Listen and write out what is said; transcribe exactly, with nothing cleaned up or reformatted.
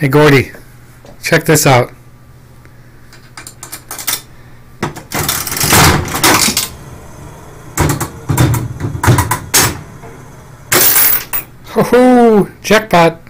Hey Gordy, check this out. Ho ho! Jackpot!